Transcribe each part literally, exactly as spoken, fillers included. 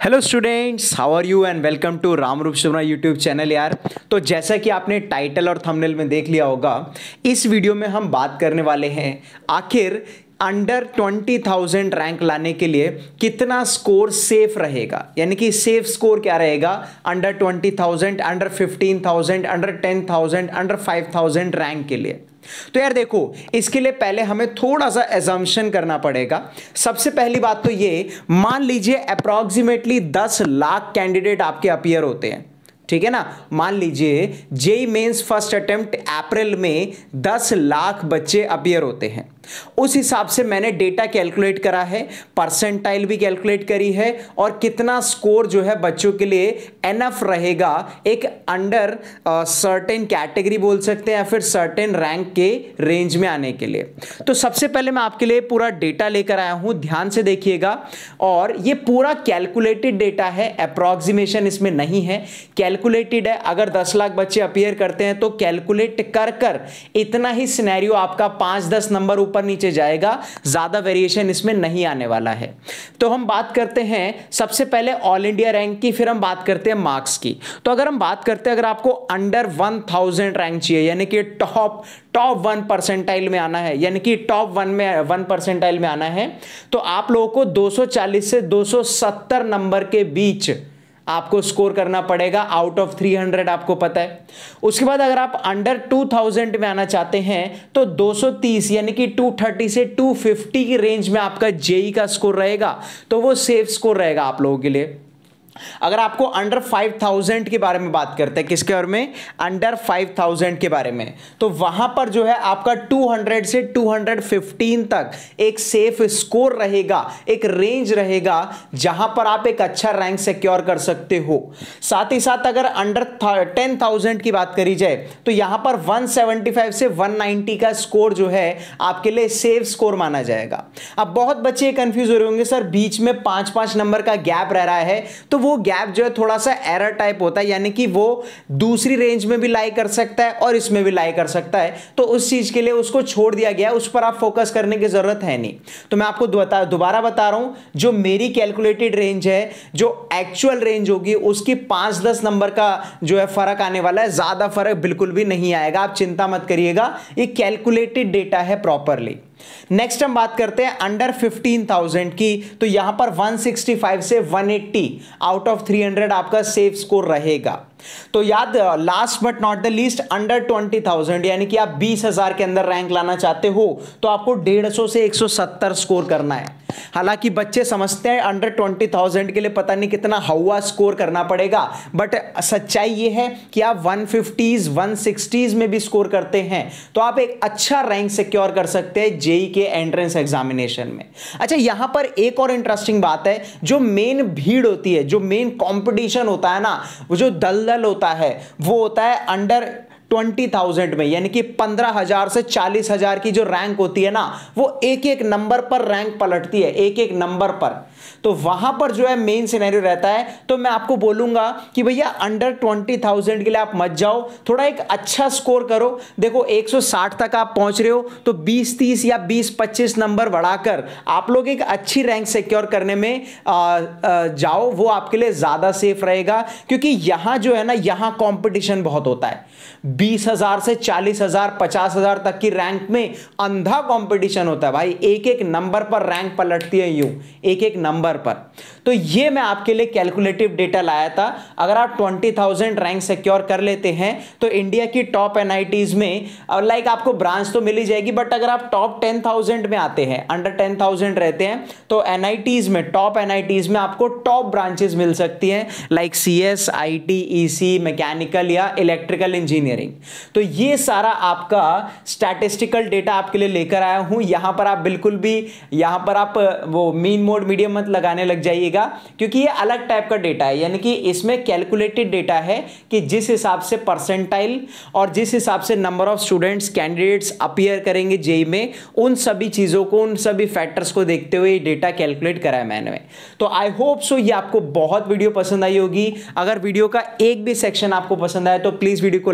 Hello students, how are you and welcome to Ramroop Sharma YouTube channel. यार तो जैसा कि आपने टाइटल और थंबनेल में देख लिया होगा, इस वीडियो में हम बात करने वाले हैं आखिर अंडर ट्वेंटी थाउजेंड रैंक लाने के लिए कितना स्कोर सेफ रहेगा। यानी कि सेफ स्कोर क्या रहेगा under twenty thousand, under fifteen thousand, under ten thousand, under five thousand rank के लिए। तो यार देखो, इसके लिए पहले हमें थोड़ा सा एजम्पशन करना पड़ेगा। सबसे पहली बात तो ये, मान लीजिए अप्रॉक्सीमेटली दस लाख कैंडिडेट आपके अपीयर होते हैं, ठीक है ना। मान लीजिए JEE mains first attempt April में दस लाख बच्चे अपीयर होते हैं। उस हिसाब से मैंने डेटा कैलकुलेट करा है, परसेंटाइल भी कैलकुलेट करी है, और कितना स्कोर जो है बच्चों के लिए एनफ रहेगा एक अंडर सर्टेन कैटेगरी बोल सकते हैं या फिर सर्टेन रैंक के रेंज में आने के लिए। तो सबसे पहले मैं आपके लिए पूरा डेटा लेकर आया हूं, ध्यान से देखिएगा। और ये पूरा कैलकुलेटेड डेटा है, अप्रॉक्सीमेशन इसमें नहीं है, कैलकुलेटेड है। अगर दस लाख बच्चे अपीयर करते हैं तो कैलकुलेट कर कर इतना ही सिनेरियो आपका पांच दस नंबर ऊपर नीचे जाएगा, ज्यादा वेरिएशन इसमें नहीं आने वाला है। तो हम बात करते हैं सबसे पहले ऑल इंडिया रैंक की, फिर हम बात करते हैं मार्क्स की। तो अगर हम बात करते हैं, अगर आपको अंडर वन थाउजेंड रैंक चाहिए, यानी कि टॉप टॉप वन परसेंटाइल में आना है, यानी कि टॉप वन में वन परसेंटाइल में आना है, तो आप लोगों को दो सौ चालीस से दो सौ सत्तर नंबर के बीच आपको स्कोर करना पड़ेगा आउट ऑफ तीन सौ, आपको पता है। उसके बाद अगर आप अंडर दो हज़ार में आना चाहते हैं तो दो सौ तीस यानी कि दो सौ तीस से दो सौ पचास की रेंज में आपका जेई का स्कोर रहेगा, तो वो सेफ स्कोर रहेगा आप लोगों के लिए। अगर आपको अंडर फाइव थाउजेंड के बारे में बात करते हैं, किसके बारे में, अंडर फाइव थाउजेंड के बारे में, तो वहां पर जो है आपका दो सौ से दो सौ पंद्रह तक एक सेफ स्कोर रहेगा, एक रेंज रहेगा जहां पर आप एक अच्छा रैंक सिक्योर कर सकते हो। साथ ही साथ अगर अंडर टेन थाउजेंड की बात करी जाए तो यहां पर एक सौ पचहत्तर से एक सौ नब्बे का स्कोर जो है आपके लिए सेफ स्कोर माना जाएगा। अब बहुत बच्चे कंफ्यूज हो रहे होंगे, सर बीच में पांच पांच नंबर का गैप रह रहा है, तो वो गैप जो है थोड़ा सा एरर टाइप होता है, यानी कि वो दूसरी रेंज में भी लाई कर सकता है और इसमें भी लाई कर सकता है। तो उस चीज के लिए उसको छोड़ दिया गया, उस पर आप फोकस करने की जरूरत है नहीं। तो मैं आपको दोबारा बता रहा हूं, जो मेरी कैलकुलेटेड रेंज है, जो एक्चुअल रेंज होगी, उसकी पांच दस नंबर का जो है फर्क आने वाला है, ज्यादा फर्क बिल्कुल भी नहीं आएगा, आप चिंता मत करिएगा, ये कैलकुलेटेड डेटा है प्रॉपरली। नेक्स्ट हम बात करते हैं अंडर फिफ्टीन थाउजेंड की, तो यहां पर एक सौ पैंसठ से एक सौ अस्सी आउट ऑफ तीन सौ आपका सेफ स्कोर रहेगा। तो याद, last but not the least, under twenty thousand यानी कि आप बीस हजार के अंदर रैंक लाना चाहते हो तो आपको डेढ़ सौ से एक सौ सत्तर स्कोर करना है। हालांकि बच्चे समझते हैं अंडर ट्वेंटी थाउजेंड के लिए पता नहीं कितना हवा स्कोर करना पड़ेगा, बट सच्चाई ये है कि आप वन फिफ्टीज़ वन सिक्सटीज़ में भी स्कोर करते हैं तो आप एक अच्छा रैंक सिक्योर कर सकते हैं जेई के एंट्रेंस एग्जामिनेशन में। अच्छा, यहां पर एक और इंटरेस्टिंग बात है, जो मेन भीड़ होती है, जो मेन कंपटीशन होता है ना, वो जो दलदल होता है, वो होता है अंडर ट्वेंटी थाउजेंड में, यानी कि पंद्रह हजार से चालीस हजार की जो रैंक होती है ना, वो एक एक नंबर पर रैंक पलटती है, एक एक नंबर पर। तो वहां पर जो है मेन सिनेरियो रहता है। तो मैं आपको बोलूंगा कि भैया अंडर ट्वेंटी थाउजेंड के लिए आप मत जाओ, थोड़ा एक अच्छा स्कोर करो। देखो एक सौ साठ तक आप पहुंच रहे हो तो बीस तीस या बीस पच्चीस नंबर बढ़ाकर आप लोग एक अच्छी रैंक सिक्योर करने में आ, आ, जाओ, वो आपके लिए ज्यादा सेफ रहेगा। क्योंकि यहां जो है ना, यहां कंपटीशन बहुत होता है, बीस हजार से चालीस हजार पचास हजार तक की रैंक में अंधा कंपटीशन होता है भाई, एक एक नंबर पर रैंक पलटती है, यूं एक एक नंबर पर। तो ये मैं आपके लिए कैलकुलेटिव डेटा लाया था। अगर आप ट्वेंटी थाउजेंड रैंक सिक्योर कर लेते हैं तो इंडिया की टॉप एनआईटीज में लाइक आपको ब्रांच तो मिल ही जाएगी, बट अगर आप टॉप टेन थाउजेंड में आते हैं, अंडर टेन थाउजेंड रहते हैं, तो एनआईटीज में, टॉप एनआईटीज में आपको टॉप ब्रांचेस मिल सकती हैं, like CS, IT, EC, mechanical या इलेक्ट्रिकल इंजीनियरिंग। तो ये सारा आपका स्टैटिस्टिकल डेटा आपके लिए लेकर आया हूं। यहां पर आप बिल्कुल भी, यहां पर आप वो मीन मोड मीडियम मत लगाने लग जाइएगा, क्योंकि ये अलग टाइप का डेटा है, यानी कि इसमें कैलकुलेटेड डेटा है कि जिस हिसाब से परसेंटाइल और जिस हिसाब से number of students candidates appear करेंगे जेई में, उन सभी चीजों को, उन सभी फैक्टर्स को देखते हुए ये डेटा कैलकुलेट करा है मैंने। तो आई होप सो ये आपको बहुत वीडियो पसंद आई होगी। अगर वीडियो का एक भी सेक्शन आपको पसंद आया तो प्लीज वीडियो को लाइक करना,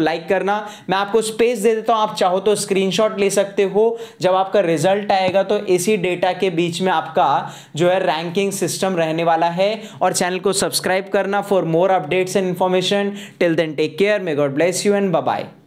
करना। मैं आपको स्पेस दे देता हूं, आप चाहो तो स्क्रीनशॉट ले सकते हो। जब आपका रिजल्ट आएगा तो इसी डेटा के बीच में आपका जो है रैंकिंग सिस्टम रहने वाला है। और चैनल को सब्सक्राइब करना for more updates and information. Till then take care, may God bless you and bye bye.